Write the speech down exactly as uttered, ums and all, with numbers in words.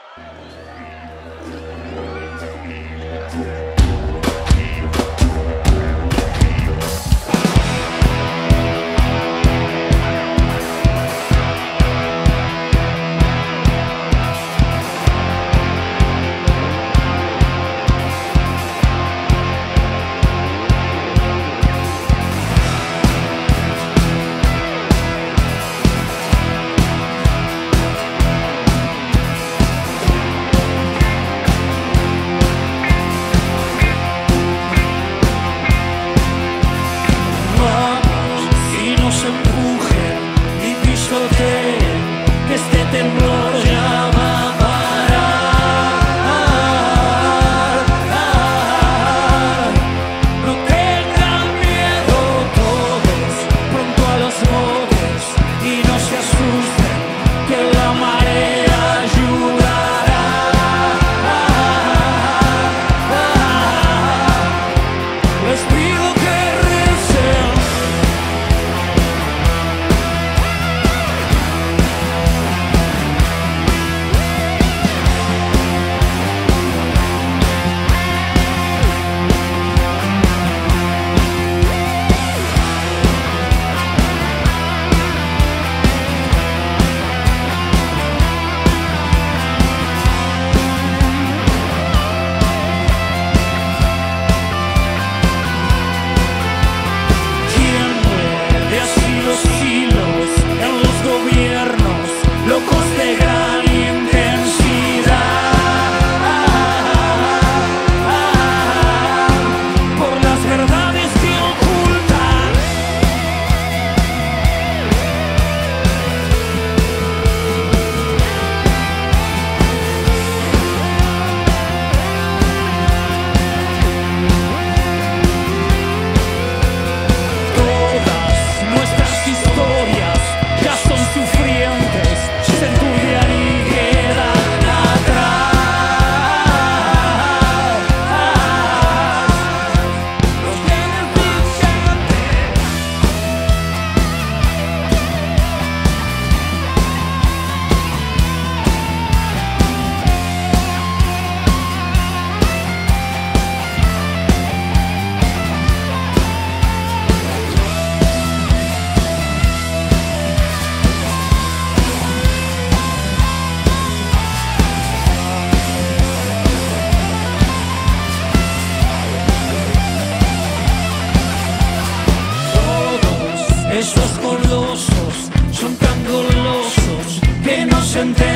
Que este temblor ya va a parar. No tengan miedo todos, pronto a los botes, y no se asusten, que la marea ayudará. Les pido que recen. Locos de gran intensidad, por las verdades que ocultan. Todas nuestras historias ya son sufrientes. Centurión y quedan atrás. Los beneficiantes. Esos colosos son tan golosos que no se enteran.